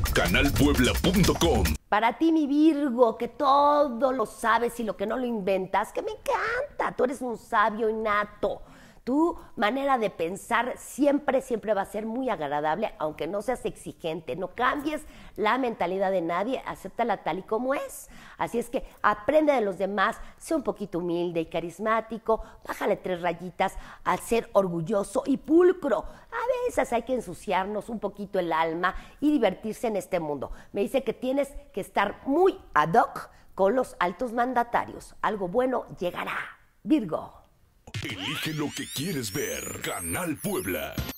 canalpuebla.com. Para ti, mi Virgo, que todo lo sabes y lo que no lo inventas, que me encanta. Tú eres un sabio innato. Tu manera de pensar siempre va a ser muy agradable, aunque no seas exigente. No cambies la mentalidad de nadie, acéptala tal y como es. Así es que aprende de los demás, sé un poquito humilde y carismático, bájale 3 rayitas al ser orgulloso y pulcro. A veces hay que ensuciarnos un poquito el alma y divertirse en este mundo. Me dice que tienes que estar muy ad hoc con los altos mandatarios. Algo bueno llegará. Virgo. Elige lo que quieres ver. Canal Puebla.